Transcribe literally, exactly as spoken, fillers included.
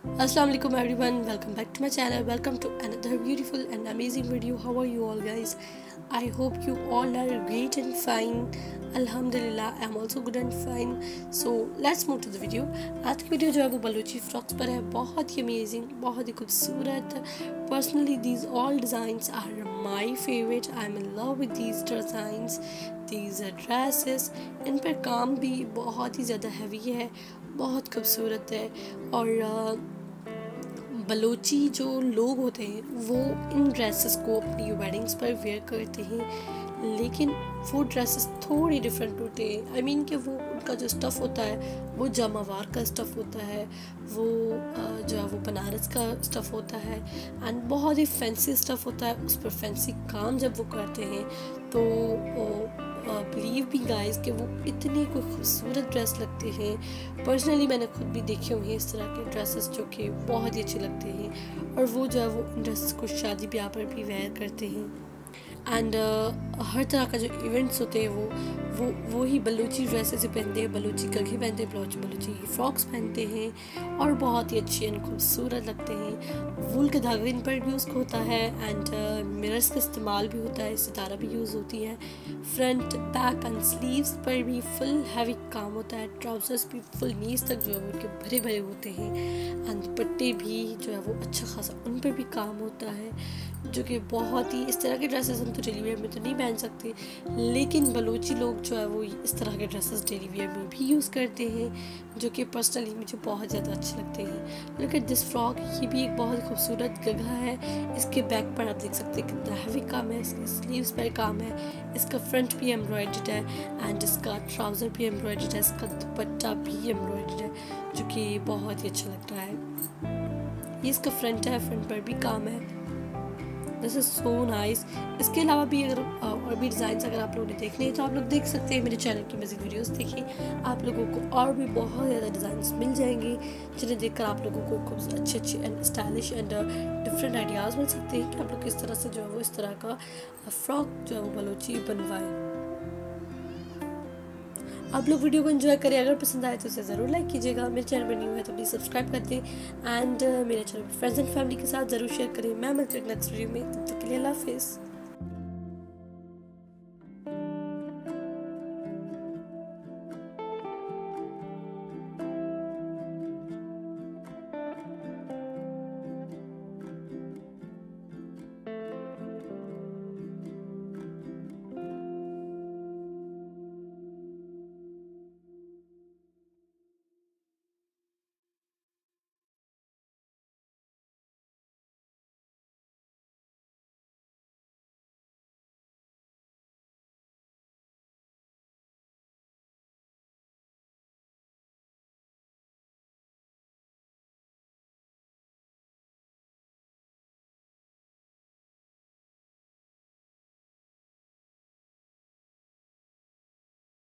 Assalamu alaikum everyone, welcome back to my channel. Welcome to another beautiful and amazing video. How are you all guys? I hope you all are great and fine. Alhamdulillah, I am also good and fine. So let's move to the video. आज की video जो है वो Balochi frocks पर है. बहुत ही amazing, बहुत ही खूबसूरत. Personally these all designs are my favorite. I am in love with these designs. These are dresses. इन पर काम भी बहुत ही ज़्यादा हैवी है, बहुत खूबसूरत है. और बलोची जो लोग होते हैं वो इन ड्रेसेस को अपनी वेडिंग्स पर वेयर करते हैं, लेकिन वो ड्रेसेस थोड़ी डिफरेंट होते हैं. आई मीन कि वो उनका जो स्टफ़ होता है वो जमावार का स्टफ़ होता है, वो जो है वो बनारस का स्टफ़ होता है एंड बहुत ही फैंसी स्टफ़ होता है. उस पर फैंसी काम जब वो करते हैं तो बिलीव भी गाइस कि वो इतनी कोई खूबसूरत ड्रेस लगते हैं. पर्सनली मैंने खुद भी देखे हुए हैं इस तरह के ड्रेसेस जो कि बहुत ही अच्छे लगते हैं, और वो जो है वो इन ड्रेसेस को शादी ब्याह पर भी वेयर करते हैं. एंड uh, हर तरह का जो इवेंट्स होते हैं वो वो वो ही बलूची ड्रेसेस पहनते हैं, बलूची गघे पहनते हैं, बलूची बलूची फ्रॉक्स पहनते हैं और बहुत ही अच्छे एंड खूबसूरत लगते हैं. वूल के धागे इन पर भी यूज़ होता है एंड मिरर्स का इस्तेमाल भी होता है, सितारा भी यूज़ होती है. फ्रंट बैक एंड स्लीव्स पर भी फुल हैवी काम होता है. ट्राउजर्स भी फुल नीज तक जो है उनके भरे भरे होते हैं एंड दुपट्टे भी जो है वो अच्छा खासा उन पर भी काम होता है, जो कि बहुत ही इस तरह के ड्रेसेस हम तो डेली वेयर में तो नहीं पहन सकते, लेकिन बलूची लोग जो है वो इस तरह के ड्रेसेस डेली वेयर में भी यूज़ करते हैं, जो कि पर्सनली मुझे बहुत ज़्यादा अच्छे लगते हैं. लुक एट दिस फ्रॉक, ये भी एक बहुत खूबसूरत गगा है. इसके बैक पर आप देख सकते हैं कितना हैवी काम है, इसके स्लीव्स पर काम है, इसका फ्रंट भी एम्ब्रॉयडर्ड है एंड इसका ट्राउज़र भी एम्ब्रॉयडर्ड है, इसका दुपट्टा भी एम्ब्रॉयडर्ड है, जो कि बहुत ही अच्छा लग रहा है. ये इसका फ्रंट है, फ्रंट पर भी काम है. This is so nice. इसके अलावा भी अगर और भी डिज़ाइंस अगर आप लोगों ने देखने हैं तो आप लोग देख सकते हैं. मेरे चैनल की मज़ीद वीडियोस देखिए, आप लोगों को और भी बहुत ज़्यादा डिज़ाइंस मिल जाएंगे, जिन्हें देखकर आप लोगों को खूब अच्छे अच्छे and stylish and different ideas मिल सकते हैं कि आप लोग किस तरह से जो है वो इस तरह का फ्रॉक जो है वो बलूची बनवाएं. आप लोग वीडियो को एंजॉय करें. अगर पसंद आए तो उसे ज़रूर लाइक कीजिएगा. मेरे चैनल पर न्यू है तो प्लीज़ सब्सक्राइब कर दें एंड uh, मेरे चैनल पर फ्रेंड्स एंड फैमिली के साथ ज़रूर शेयर करें. मैं मिलती हूँ नेक्स्ट वीडियो में. तब तक के लिए अल्लाह हाफिज़.